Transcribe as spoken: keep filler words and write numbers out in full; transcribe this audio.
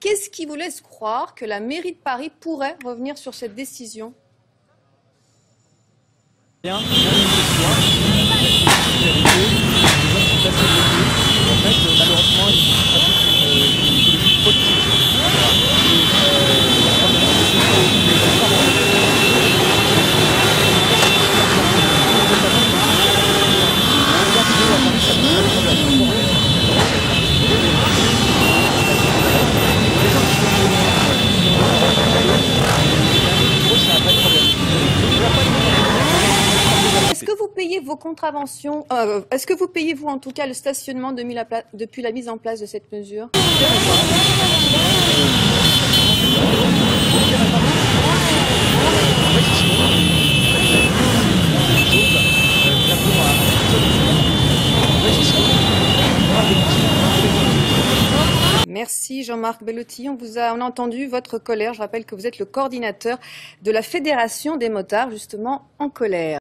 Qu'est-ce qui vous laisse croire que la mairie de Paris pourrait revenir sur cette décision? Bien, bien en fait, malheureusement, il pratique une écologie politique. Est-ce que vous payez vos contraventions, euh, est-ce que vous payez vous en tout cas le stationnement depuis la, depuis la mise en place de cette mesure? Merci Jean-Marc Bellotti. On vous a, on a entendu votre colère. Je rappelle que vous êtes le coordinateur de la Fédération des motards, justement en colère.